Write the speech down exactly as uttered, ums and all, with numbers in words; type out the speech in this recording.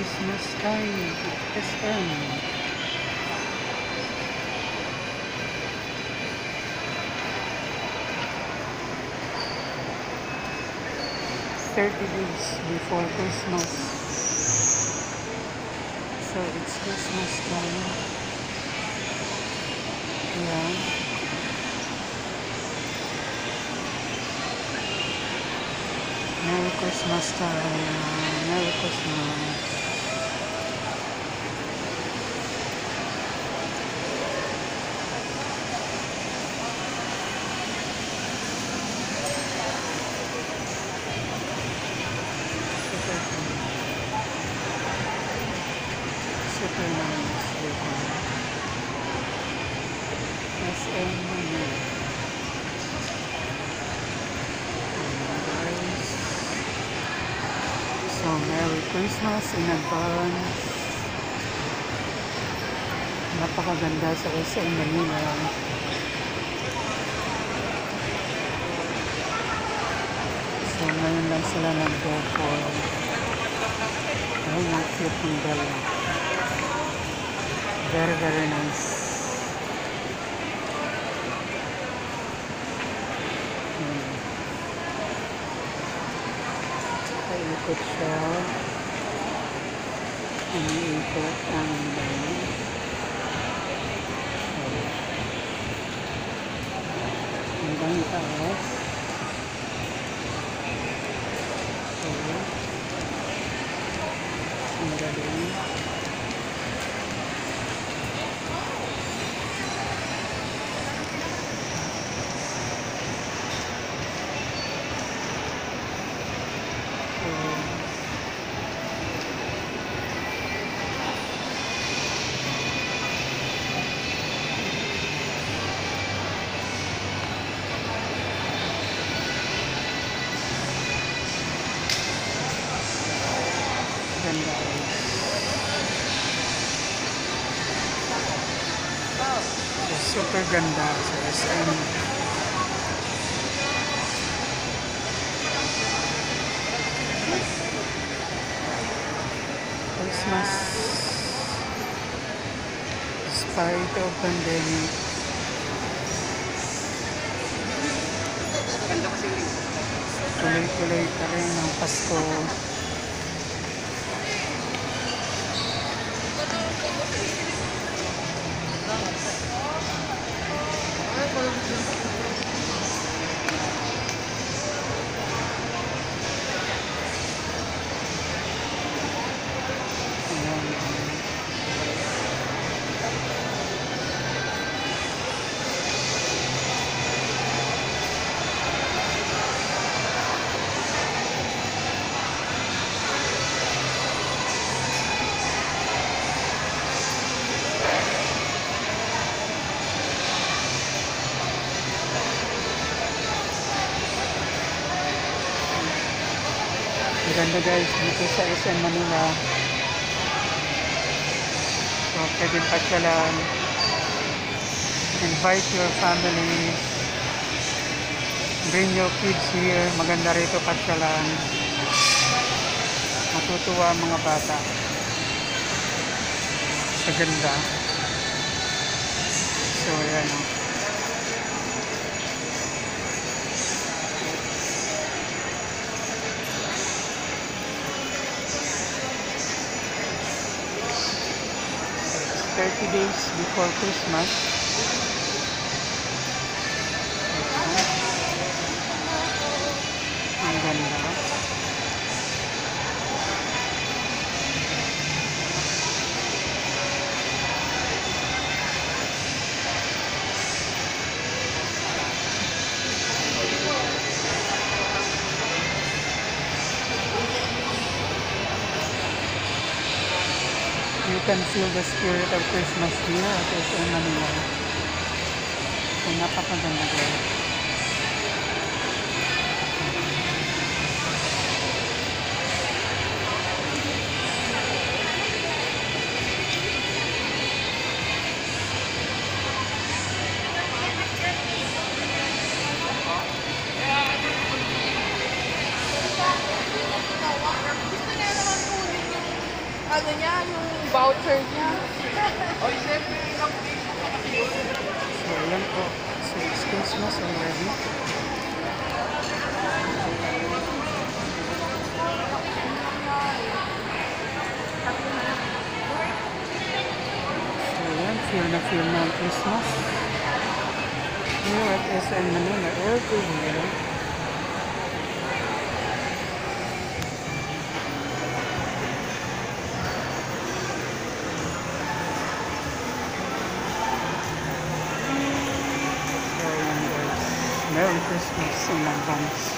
Christmas time at S M. thirty days before Christmas. So it's Christmas time. Yeah. Merry Christmas time. Merry Christmas. Super nice decor. S M Manila. Guys. So Merry Christmas in advance. Napakaganda sa S M Manila. So ngayon lang sila nag-go for ayun ang cute ng dala. Very very nice. Hmm. Paikot siya. Iniikot ang dala. Hanggang taas. So, ang galing. Ganda. Super ganda sa S M. Christmas despite of pandemic. Tuloy-tuloy pa rin ang Pasko. Maganda guys dito sa S M Manila. So pwede pasyalan. Invite your family. Bring your kids here. Maganda rito pasyalan. Matutuwa ang mga bata. Sa ganda. So yan o. thirty days before Christmas. Ang ganda. You can feel the spirit of Christmas here at S M Manila. So, napakaganda guys. Ano yung voucher niya. So, ayan po. So, it's Christmas already. So, ayan. Feel na feel na ang Christmas. Here at S M Manila. Everywhere. So, ayan guys. Merry Christmas in advance.